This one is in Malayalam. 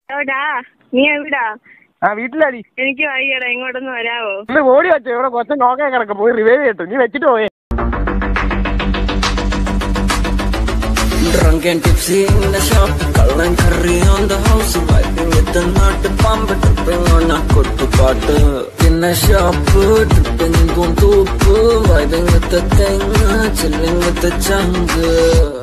എവിടാ നീ എവിടാ? ആ വീട്ടിലാടി. എനിക്ക് വയ്യടാ, ഇങ്ങോട്ടൊന്ന് വരാവോ? ഓടി വെച്ചോ, ഇവിടെ കൊച്ചൻ നോക്കാൻ കിടക്കും, പോയി റിവൈവ് ചെയ്തിട്ടു. നീ വെച്ചിട്ട് പോയേ. Drunk and tipsy in the shop, call and curry on the house, vibing with the nut, pump tripping on a kuttu paattu. In the shop, tripping on toop, vibing with the thing, chilling with the jungle.